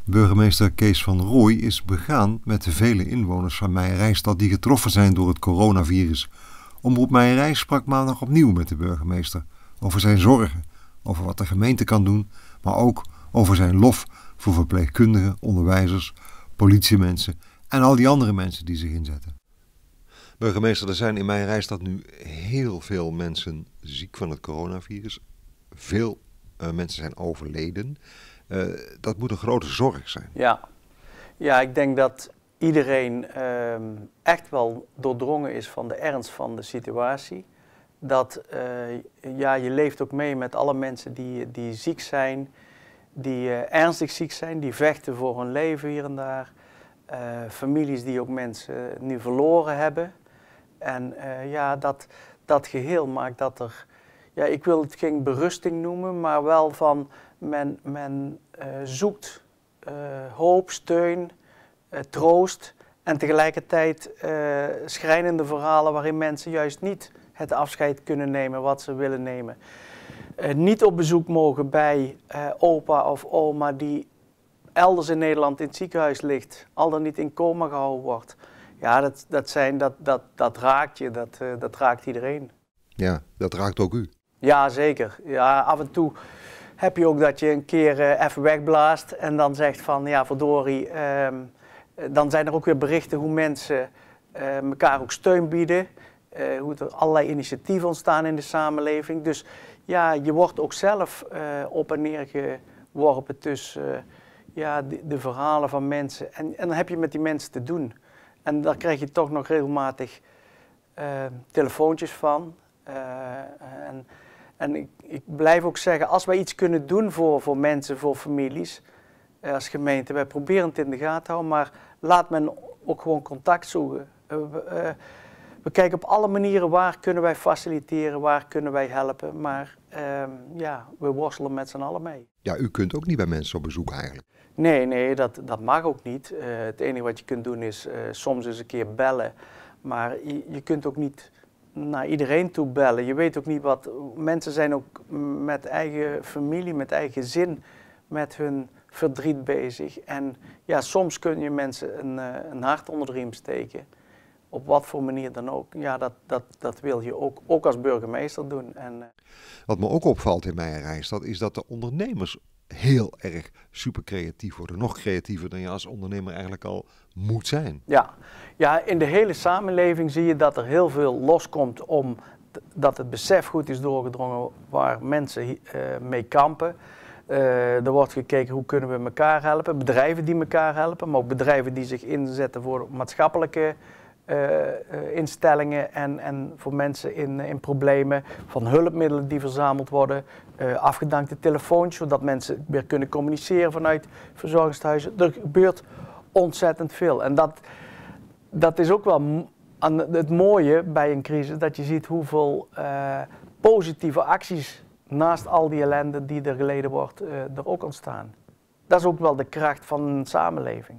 Burgemeester Kees van Rooij is begaan met de vele inwoners van Meijerijstad die getroffen zijn door het coronavirus. Omroep Meijerij sprak maandag opnieuw met de burgemeester over zijn zorgen, over wat de gemeente kan doen, maar ook over zijn lof voor verpleegkundigen, onderwijzers, politiemensen en al die andere mensen die zich inzetten. Burgemeester, er zijn in Meijerijstad nu heel veel mensen ziek van het coronavirus. Veel mensen zijn overleden. Dat moet een grote zorg zijn. Ja, ik denk dat iedereen echt wel doordrongen is van de ernst van de situatie. Dat je leeft ook mee met alle mensen die ziek zijn, die ernstig ziek zijn, die vechten voor hun leven hier en daar. Families die ook mensen nu verloren hebben. En dat geheel maakt dat er, ik wil het geen berusting noemen, maar wel van men zoekt hoop, steun, troost en tegelijkertijd schrijnende verhalen waarin mensen juist niet het afscheid kunnen nemen wat ze willen nemen. Niet op bezoek mogen bij opa of oma die elders in Nederland in het ziekenhuis ligt, al dan niet in coma gehouden wordt. Ja, dat raakt je, dat raakt iedereen. Ja, dat raakt ook u. Ja, zeker. Ja, af en toe heb je ook dat je een keer even wegblaast en dan zegt van, ja verdorie, dan zijn er ook weer berichten hoe mensen elkaar ook steun bieden. Hoe er allerlei initiatieven ontstaan in de samenleving. Dus ja, je wordt ook zelf op en neer geworpen tussen de verhalen van mensen. En dan heb je met die mensen te doen. En daar krijg je toch nog regelmatig telefoontjes van. En ik blijf ook zeggen, als wij iets kunnen doen voor mensen, voor families, als gemeente, wij proberen het in de gaten te houden, maar laat men ook gewoon contact zoeken. We kijken op alle manieren waar kunnen wij faciliteren, waar kunnen wij helpen, maar we worstelen met z'n allen mee. Ja, u kunt ook niet bij mensen op bezoek eigenlijk. Nee, dat mag ook niet. Het enige wat je kunt doen is soms eens een keer bellen, maar je kunt ook niet naar iedereen toe bellen. Je weet ook niet wat, mensen zijn ook met eigen familie, met eigen gezin, met hun verdriet bezig. En ja, soms kun je mensen een hart onder de riem steken. Op wat voor manier dan ook. Ja, dat wil je ook als burgemeester doen. Wat me ook opvalt in Meijerijstad is dat de ondernemers heel erg super creatief worden. Nog creatiever dan je als ondernemer eigenlijk al moet zijn. Ja, in de hele samenleving zie je dat er heel veel loskomt dat het besef goed is doorgedrongen waar mensen mee kampen. Er wordt gekeken hoe kunnen we elkaar helpen. Bedrijven die elkaar helpen, maar ook bedrijven die zich inzetten voor maatschappelijke instellingen en voor mensen in problemen, van hulpmiddelen die verzameld worden, afgedankte telefoontjes, zodat mensen weer kunnen communiceren vanuit verzorgingstehuizen. Er gebeurt ontzettend veel. En dat is ook wel het mooie bij een crisis, dat je ziet hoeveel positieve acties naast al die ellende die er geleden wordt, er ook ontstaan. Dat is ook wel de kracht van een samenleving.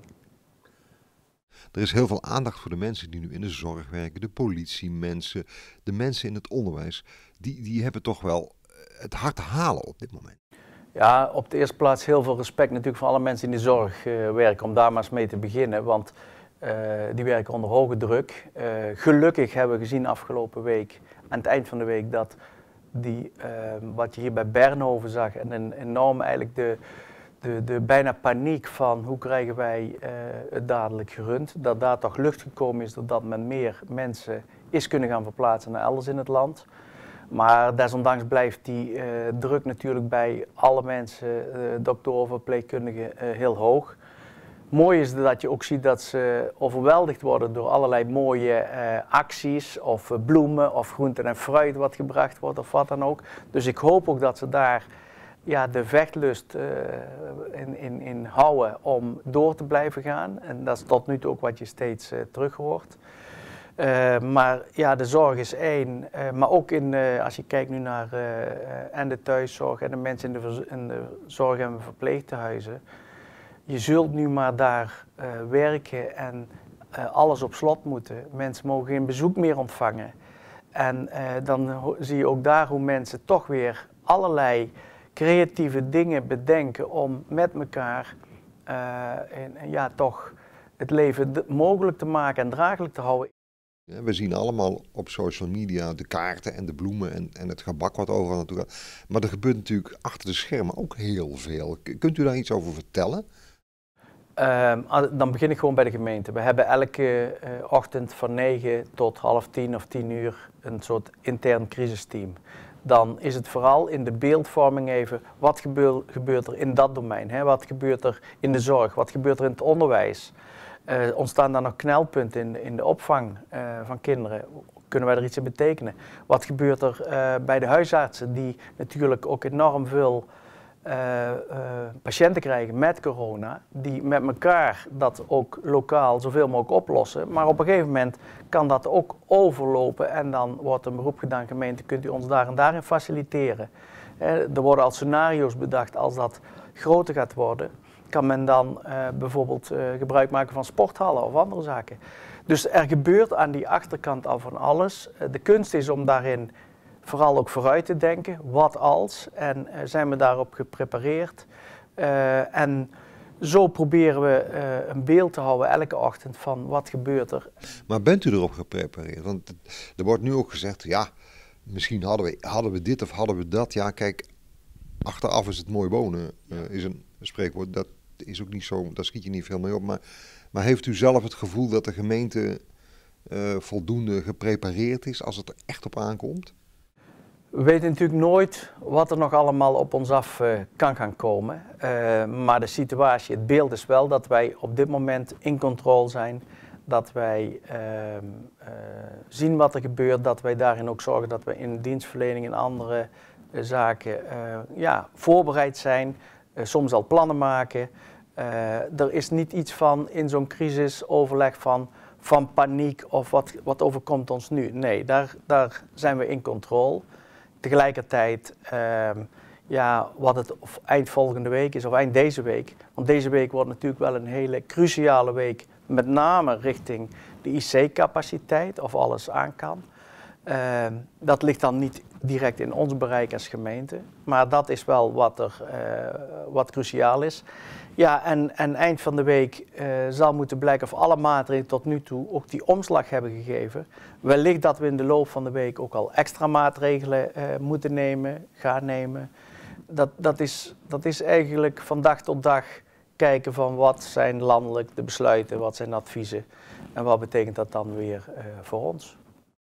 Er is heel veel aandacht voor de mensen die nu in de zorg werken, de politiemensen, de mensen in het onderwijs. Die hebben toch wel het hard te halen op dit moment. Ja, op de eerste plaats heel veel respect natuurlijk voor alle mensen die in de zorg werken, om daar maar eens mee te beginnen. Want die werken onder hoge druk. Gelukkig hebben we gezien afgelopen week, aan het eind van de week, dat wat je hier bij Bernhoven zag, en een enorm eigenlijk de bijna paniek van hoe krijgen wij het dadelijk gerund, dat daar toch lucht gekomen is doordat men meer mensen is kunnen gaan verplaatsen naar elders in het land. Maar desondanks blijft die druk natuurlijk bij alle mensen, doktoren, verpleegkundigen, heel hoog. Mooi is dat je ook ziet dat ze overweldigd worden door allerlei mooie acties of bloemen of groenten en fruit wat gebracht wordt of wat dan ook. Dus ik hoop ook dat ze daar de vechtlust in houden om door te blijven gaan. En dat is tot nu toe ook wat je steeds terug hoort. Maar ja, de zorg is één. Maar ook als je kijkt nu naar en de thuiszorg en de mensen in de zorg- en verpleegtehuizen. Je zult nu maar daar werken en alles op slot moeten. Mensen mogen geen bezoek meer ontvangen. En dan zie je ook daar hoe mensen toch weer allerlei creatieve dingen bedenken om met elkaar en ja, toch het leven mogelijk te maken en draaglijk te houden. Ja, we zien allemaal op social media de kaarten en de bloemen en het gebak wat overal naartoe gaat. Maar er gebeurt natuurlijk achter de schermen ook heel veel. Kunt u daar iets over vertellen? Dan begin ik gewoon bij de gemeente. We hebben elke ochtend van 9 tot 9:30 of 10:00 een soort intern crisisteam. Dan is het vooral in de beeldvorming even, wat gebeurt er in dat domein? Hè? Wat gebeurt er in de zorg? Wat gebeurt er in het onderwijs? Ontstaan daar nog knelpunten in de opvang van kinderen? Kunnen wij er iets in betekenen? Wat gebeurt er bij de huisartsen die natuurlijk ook enorm veel patiënten krijgen met corona, die met elkaar dat ook lokaal zoveel mogelijk oplossen. Maar op een gegeven moment kan dat ook overlopen en dan wordt een beroep gedaan, gemeente, kunt u ons daar en daarin faciliteren. Er worden al scenario's bedacht als dat groter gaat worden. Kan men dan bijvoorbeeld gebruik maken van sporthallen of andere zaken. Dus er gebeurt aan die achterkant al van alles. De kunst is om daarin vooral ook vooruit te denken, wat als, en zijn we daarop geprepareerd. En zo proberen we een beeld te houden elke ochtend van wat gebeurt er. Maar bent u erop geprepareerd? Want er wordt nu ook gezegd, ja, misschien hadden we dit of hadden we dat. Ja, kijk, achteraf is het mooi wonen, is een spreekwoord, dat is ook niet zo, daar schiet je niet veel mee op. Maar heeft u zelf het gevoel dat de gemeente voldoende geprepareerd is als het er echt op aankomt? We weten natuurlijk nooit wat er nog allemaal op ons af kan gaan komen. Maar de situatie, het beeld is wel dat wij op dit moment in controle zijn. Dat wij zien wat er gebeurt, dat wij daarin ook zorgen dat we in dienstverlening en andere zaken voorbereid zijn. Soms al plannen maken. Er is niet iets van in zo'n crisisoverleg van paniek of wat overkomt ons nu. Nee, daar zijn we in controle. Tegelijkertijd, wat het of eind volgende week is of eind deze week. Want deze week wordt natuurlijk wel een hele cruciale week, met name richting de IC-capaciteit, of alles aan kan. Dat ligt dan niet direct in ons bereik als gemeente, maar dat is wel wat cruciaal is. Ja, en eind van de week zal moeten blijken of alle maatregelen tot nu toe ook die omslag hebben gegeven. Wellicht dat we in de loop van de week ook al extra maatregelen moeten nemen, gaan nemen. Dat is eigenlijk van dag tot dag kijken van wat zijn landelijk de besluiten, wat zijn adviezen en wat betekent dat dan weer voor ons.